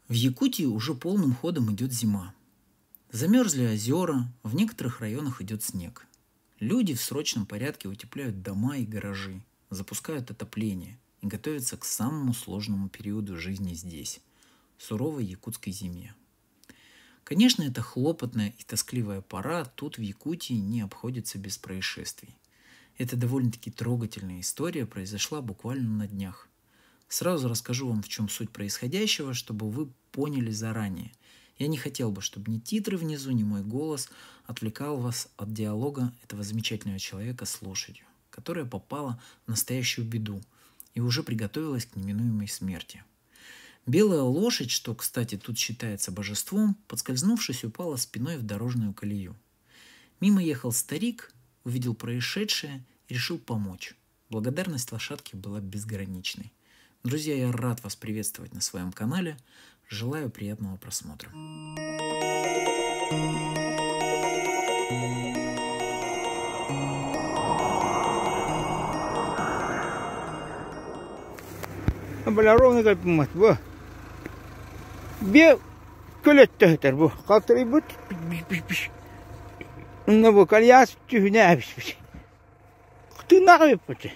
В Якутии уже полным ходом идет зима. Замерзли озера, в некоторых районах идет снег. Люди в срочном порядке утепляют дома и гаражи, запускают отопление и готовятся к самому сложному периоду жизни здесь – суровой якутской зиме. Конечно, эта хлопотная и тоскливая пора тут в Якутии не обходится без происшествий. Эта довольно-таки трогательная история произошла буквально на днях. Сразу расскажу вам, в чем суть происходящего, чтобы вы поняли заранее. Я не хотел бы, чтобы ни титры внизу, ни мой голос отвлекал вас от диалога этого замечательного человека с лошадью, которая попала в настоящую беду и уже приготовилась к неминуемой смерти. Белая лошадь, что, кстати, тут считается божеством, подскользнувшись, упала спиной в дорожную колею. Мимо ехал старик, увидел происшедшее и решил помочь. Благодарность лошадки была безграничной. Друзья, я рад вас приветствовать на своем канале. Желаю приятного просмотра. Ровно как мать, во. Бе көлеттер бу. Калтырый бут. Ну бу кальяс тюне абис. Ты нахуй пути.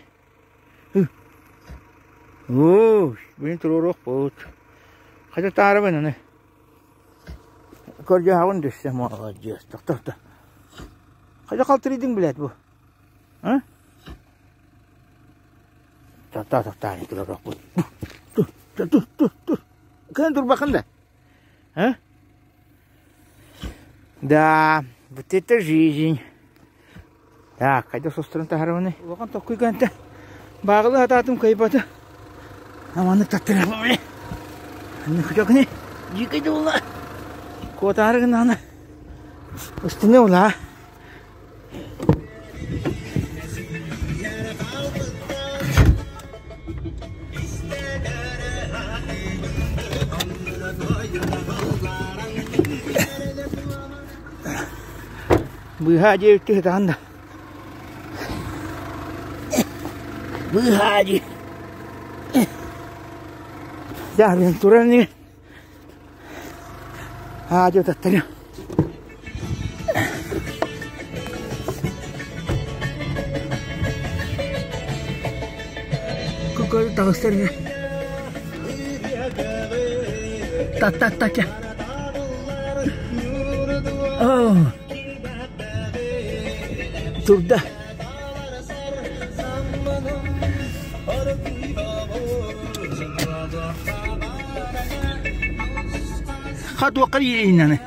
О, блин, тророх пот. Хотя тарабы не. Коржагын düşse молодец. Та. Хотя калтырыйдың блядь бу. А? Та, не тророх пот. Тур. Kan турбахан да? А? Да, вот это жизнь. Так, хотя со стороны тагарваны. Вахан такой канта. Баглы ататым кайпаты. Аманы таттырабы бля. Анны хучакны. Жикайды ула. Котарыгын аны. Үстіне ула. Выходи, ты там. Выходи. Да, вентуральный. Идет оттарю. Какой толстый. Та-та-та-та. О. Турда. خطوة قليلة هنا.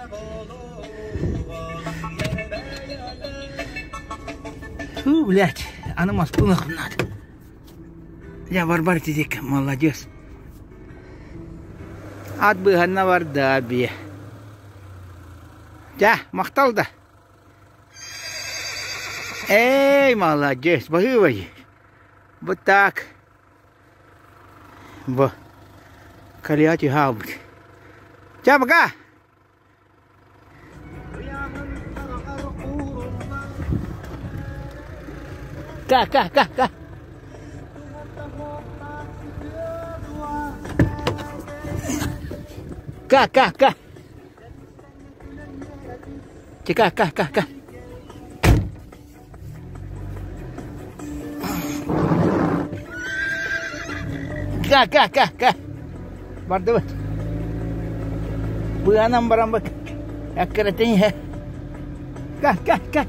Блять, она маспуна надо. Я барбар тизик, молодец. Отбыган на вардаби. Да, махтал да. Эй, молодец, бахывай. Вот так. Во. Калиати хаубт. Ча, пока. Ка. Ка. Чека, ка. Ка. Бардават. Буянам барамбак. Аккаратень है. Ка.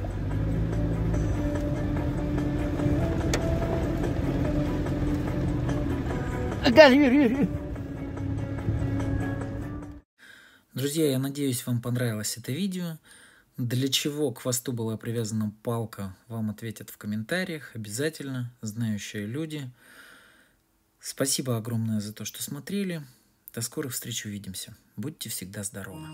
Друзья, я надеюсь, вам понравилось это видео. Для чего к хвосту была привязана палка, вам ответят в комментариях. Обязательно, знающие люди. Спасибо огромное за то, что смотрели. До скорых встреч, увидимся. Будьте всегда здоровы.